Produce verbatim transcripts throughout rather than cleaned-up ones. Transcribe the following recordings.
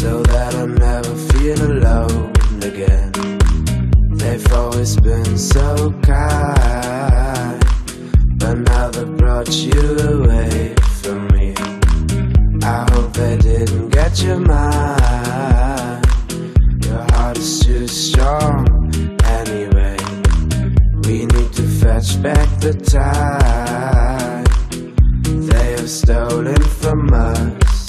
so that I never feel alone again. They've always been so kind, but now they brought you away from me. I hope they didn't get your mind. Your heart is too strong anyway. We need to fetch back the time they have stolen from us.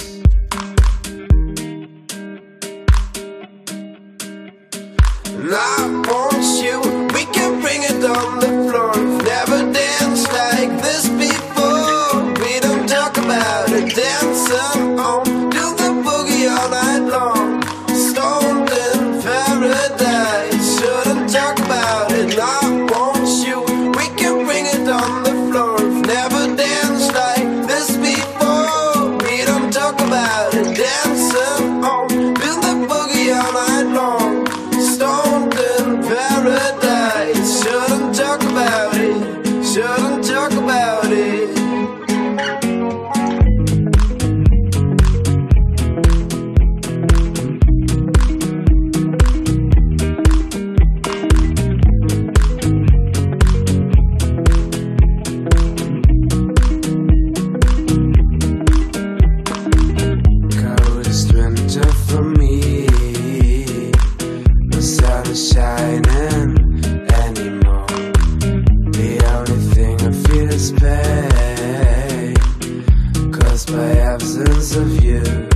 And I want you, we can bring it on the floor. We've never danced like this before. We don't talk about it, dancing on, do the boogie all night long. Stoned in paradise, shouldn't talk about it. I want you, we can bring it on the floor. We've never danced like this before. We don't talk about it, dancing on, do the boogie all night long. Stoned in paradise, shouldn't talk about it, shouldn't talk about it. Coldest winter for me, the sun is shining anymore. The only thing I feel is pain, caused by absence of you.